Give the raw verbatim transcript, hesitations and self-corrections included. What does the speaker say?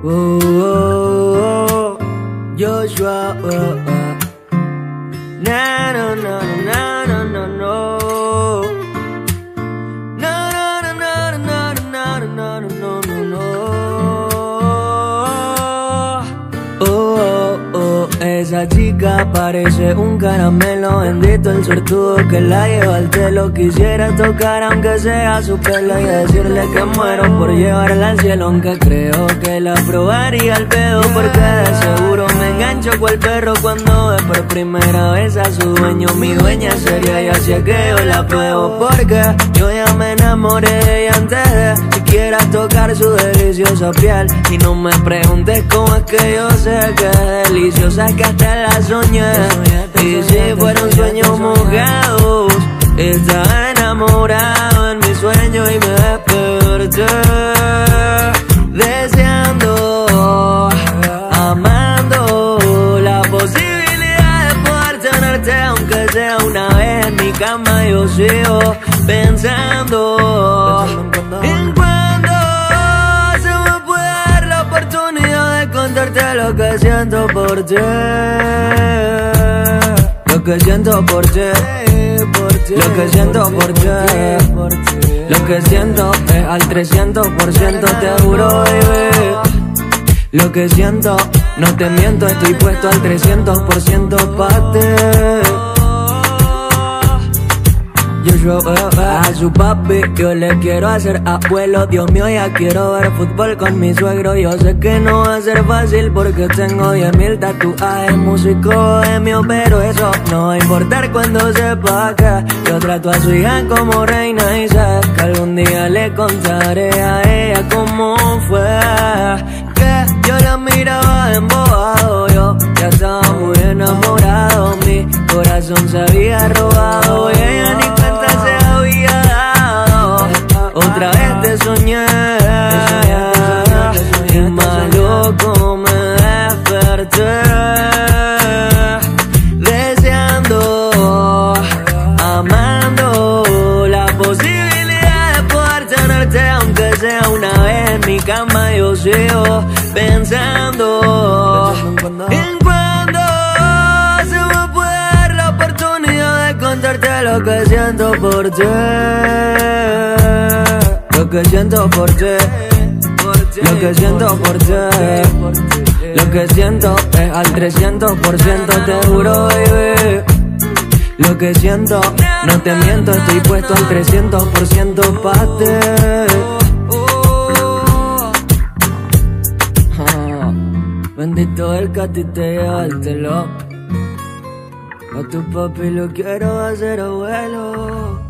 Oh, oh, oh, Joshua, oh, oh. Na, no, no, no, no, no, no. No, no, no, no, no, no, no, no, no, no. Oh, oh, oh, esa chica parece un caramelo, bendito el suertudo que la lleva al cielo. Quisiera tocar aunque sea su pelo y decirle que muero por llevarla al cielo, aunque creo que la probaría al pedo, porque de seguro me engancho cual perro cuando ve por primera vez a su dueño. Mi dueña sería y así es que yo la pruebo, porque yo ya me enamoré de ella antes de siquiera tocar su deliciosa piel. Y no me preguntes cómo es que yo sé que es deliciosa, es que hasta la soñé. Y si fueron sueños mojados, estaba enamorado en mi sueño y me desperté deseando, amando la posibilidad de poder tenerte, aunque sea una vez en mi cama. Yo sigo pensando en cuando se me puede dar la oportunidad de contarte lo que siento por ti, lo que siento por ti, lo que siento por ti, lo que siento es al trescientos por ciento, te juro, baby. Lo que siento, no te miento, estoy puesto al trescientos por ciento pa' ti. Yo, a su papi yo le quiero hacer abuelo. Dios mío, ya quiero ver fútbol con mi suegro. Yo sé que no va a ser fácil porque tengo diez mil tatuajes, músico bohemio, pero eso no va a importar cuando sepa que yo trato a su hija como reina y sé que algún día le contaré a ella cómo fue que yo la miraba embobado. Yo ya estaba muy enamorado, mi corazón se había robado y ella ni cuenta se había dado. Otra vez te soñé y más loco me desperté deseando, amando la posibilidad de poder tenerte, aunque sea una vez en mi cama. Yo sigo pensando en cuando se me puede dar la oportunidad de contarte lo que siento por ti, lo que siento por ti, lo que siento por ti, lo que siento es al trescientos por ciento, te juro, baby. Lo que siento, no te miento, estoy puesto al trescientos por ciento pa' ti. Bendito el que a ti te lleva al telo. A tu papi lo quiero hacer abuelo.